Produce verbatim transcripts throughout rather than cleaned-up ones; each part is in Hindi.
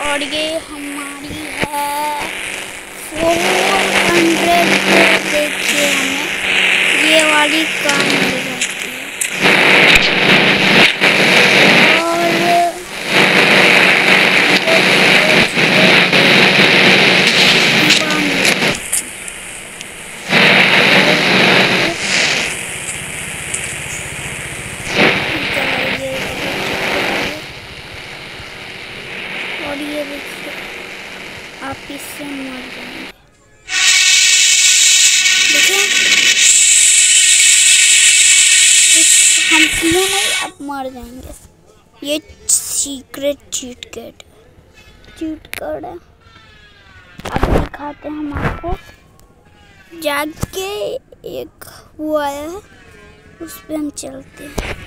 और ये हमारी है फोर हंड्रेड। देखिए हमें ये वाली कार मिल जाती है और और ये देखिए आप इससे मर जाएंगे। देखिए हम क्यों नहीं अब मर जाएंगे। ये secret cheat code cheat code है। अब दिखाते हैं हम आपको। जाके एक वो आया है उस पे हम चलते हैं।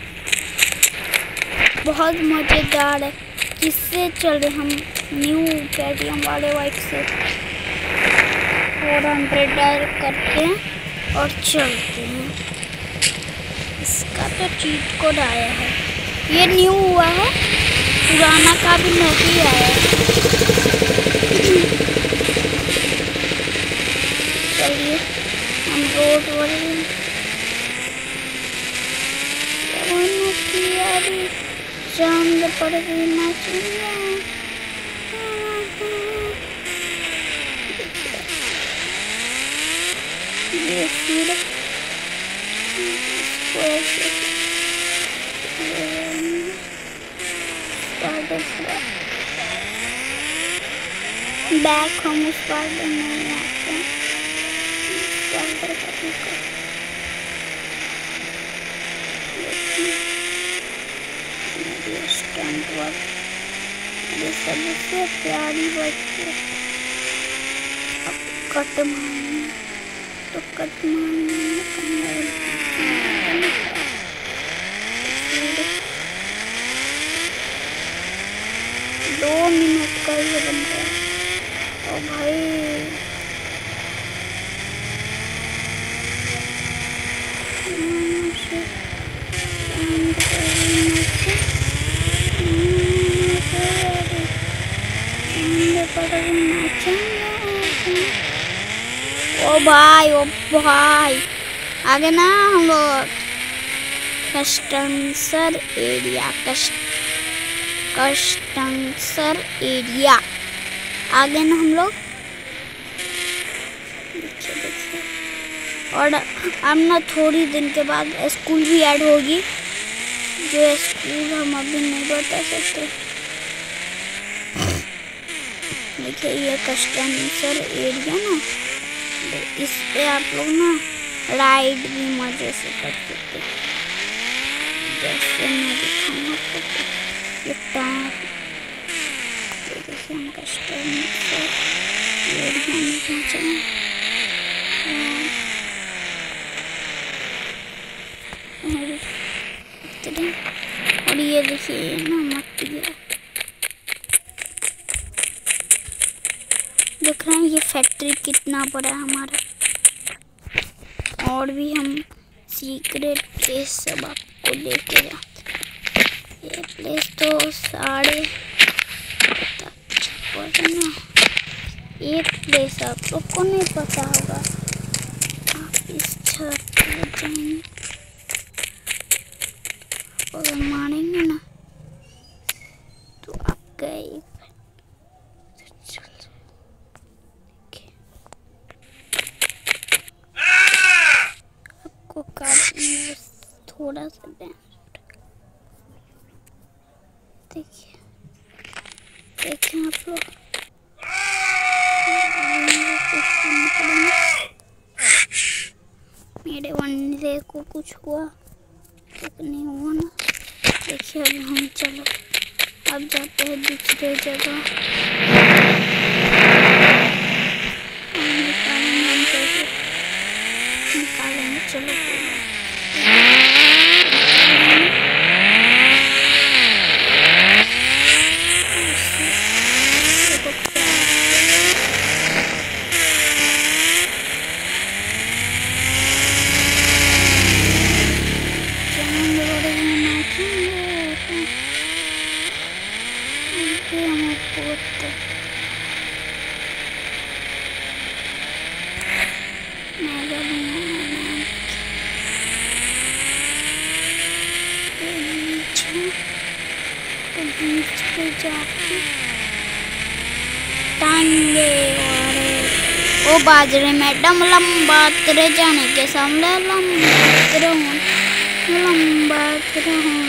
बहुत मजेदार है। किससे चल रहे हम? न्यू केटीएम वाले वाइट से फोर हंड्रेड डायल करते हैं और चलते हैं। इसका तो चीट कोड आया है। ये न्यू हुआ है, पुराना का भी नहीं आया है। चलिए हम रोड वाले चांद पड़ गई नाचिया। ये फिर इसको ऐसे बैक हम उस पार नहीं आते हैं। ये सबसे प्यारी बच्ची अब कट मारने तो कट मारने दो मिनट का ये बन गया। ओ भाई ओ भाई ओ भाई आगे ना हम लोग customer area cust customer area आगे ना हम लोग। और अब ना थोड़ी दिन के बाद स्कूल भी ऐड होगी, जो स्कूल हम अभी नहीं बता सकते। देखिए ये कस्टमर एरिया ना, इस पे आप लोग ना राइड भी मजे से कर सकते। जैसे मैं दिखाऊंगा आपको ये टायर। देखिए हम कस्टमर एरिया में पहुंचे और ये देखिए ना मट्टी है। देख रहे हैं ये फैक्ट्री कितना बड़ा है हमारा। और भी हम सीक्रेट प्लेस सब आपको लेके जाते। ये प्लेस तो साढ़े ना एक प्लेस आप लोग को नहीं पता होगा। आप इस छत पे जाएंगे और मारेंगे ना तो आप गए। थोड़ा सा देखिए देखिए आप लोग मेरे बंदे को कुछ हुआ तो नहीं हुआ ना। देखिए अब हम चलो अब जाते हैं दूसरे जगह। निकालेंगे निकालेंगे चलो होता मेगा तो बीच पे जाके टांगे वाले ओ बाजरे मैडम लंबा तेरे जाने के सामने लंबा तेरे हूँ लंबा तेरे हूँ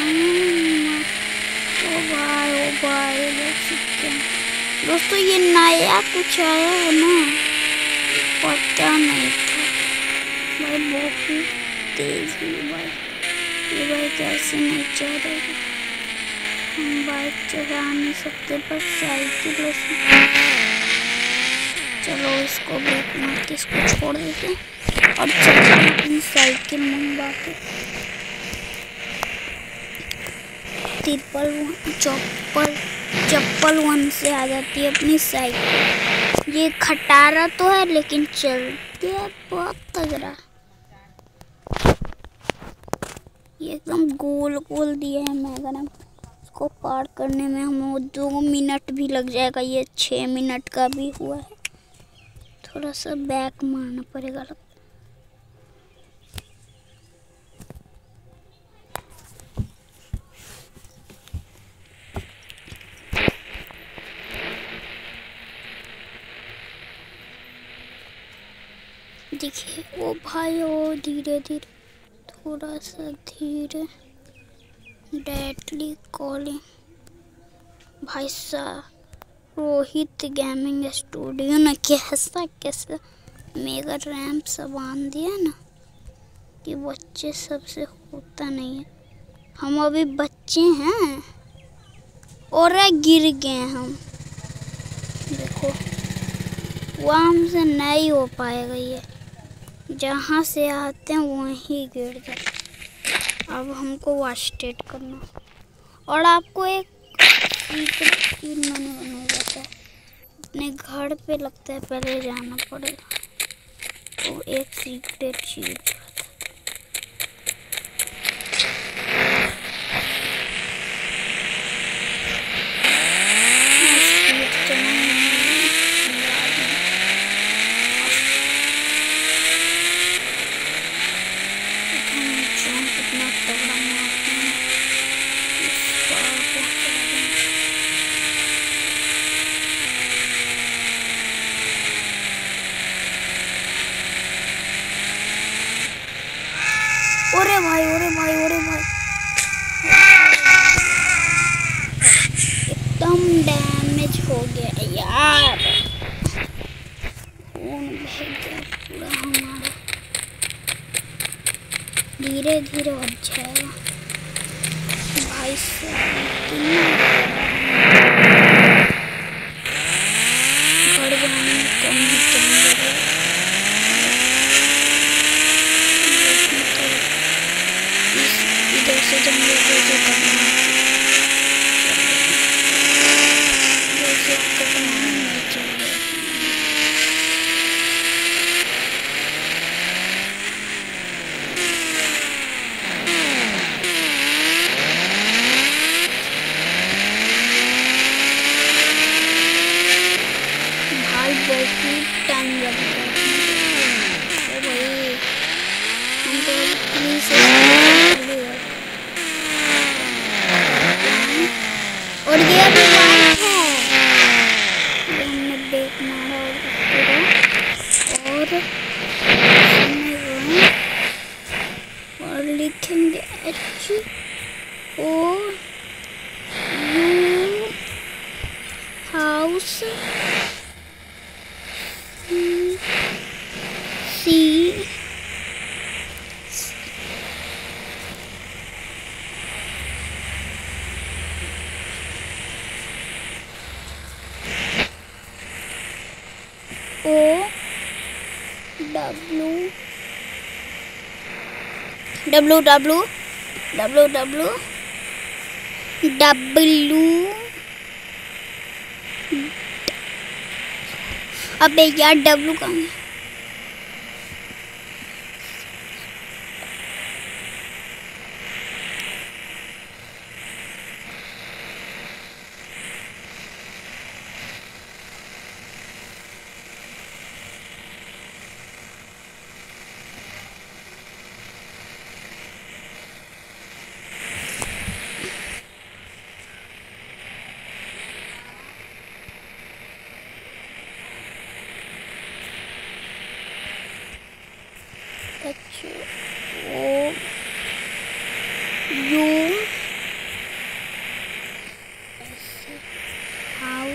ओ भाई ओ भाई दोस्तों ये नया कुछ आया है ना पता नहीं था भाई बहुत तेज है भाई ये भाई कैसे नहीं चढ़ेगा हम बाइक चला नहीं सकते पर साइकिल से चलो इसको ब्रेक मार के इसको छोड़ देते हैं और चलते हैं अपनी साइकिल मंगवा के ट्रिपल चप्पल चप्पल वन से आ जाती है अपनी साइकिल। ये खटारा तो है लेकिन चलती है बहुत तगड़ा। ये एकदम गोल गोल दिया है मेगा ने इसको पार करने में हमें दो मिनट भी लग जाएगा। ये छः मिनट का भी हुआ है। थोड़ा सा बैक मारना पड़ेगा लगता। देखिए वो भाई वो धीरे धीरे थोड़ा सा धीरे डेडली कॉलिंग भाई साहब रोहित गेमिंग स्टूडियो ने कैसा कैसा मेगा रैम सब बांध दिया ना कि बच्चे सबसे होता नहीं है। हम अभी बच्चे हैं और गिर गए हम। देखो वो हमसे नहीं हो पाएगा। ये जहाँ से आते हैं वहीं गिर जाते। अब हमको वास्टेट करना और आपको एक सीक्रेट चीज मैंने बनाया जाता है अपने घर पे लगता है पहले जाना पड़ेगा। तो एक सीक्रेट चीज ओरे भाई ओरे भाई ओरे भाई एकदम डैमेज हो गया यार। खून बह गया पूरा हमारा। धीरे धीरे हो जाएगा भाई साहब। घर जाने में कम ही टाइम लगेगा। इधर से जंगल जैसे करना जैसे करना नहीं चाहिए। भाई बहुत टाइम लगता है भाई। हम तो पुलिस और ये अभी वाइट है। ये हमने ब्रेक मारा और और लिखेंगे H O U house C O W W W W W W अबे यार डब्ल्यू कहाँ है?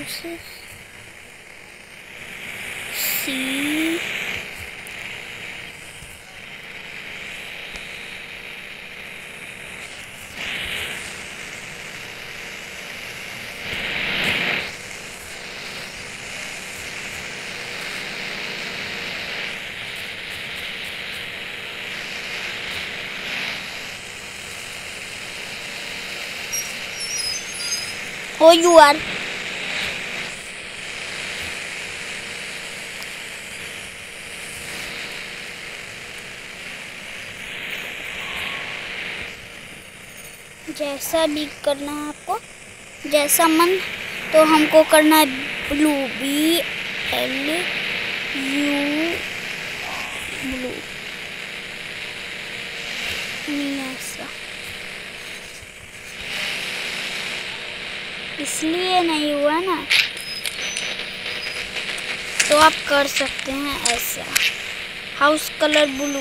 Houses C Oh, you are. जैसा भी करना है आपको, जैसा मन, तो हमको करना है blue, B L U blue, नहीं ऐसा, इसलिए नहीं हुआ ना, तो आप कर सकते हैं ऐसा, हाउस कलर ब्लू,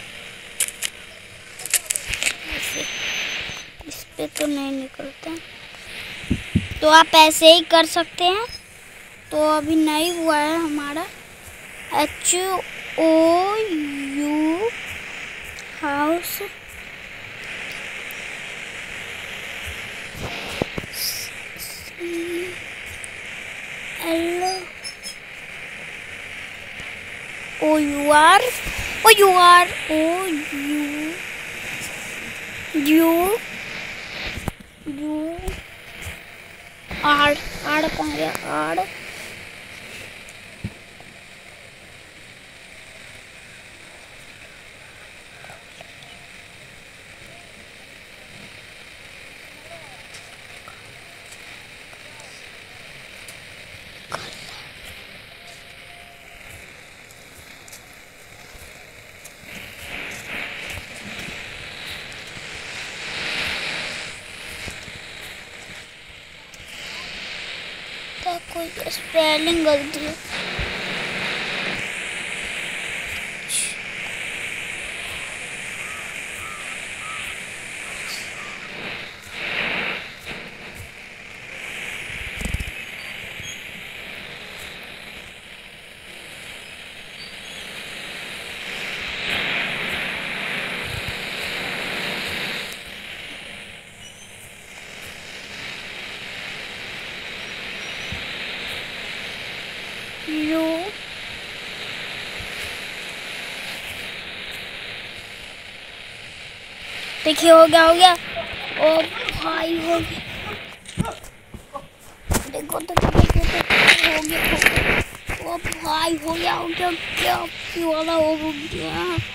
ऐसे, इस पे तो नहीं निकलता, तो आप ऐसे ही कर सकते हैं। तो अभी नहीं हुआ है हमारा H O U house L O U R O U R O U U U R R कहाँ गया आर कोई स्पेलिंग गलती है। यू देखिए हो गया हो गया ओ भाई हो गया, देखो तो देखो तो हो गया हो गया ओ भाई हो गया हो गया क्या वाला हो गया।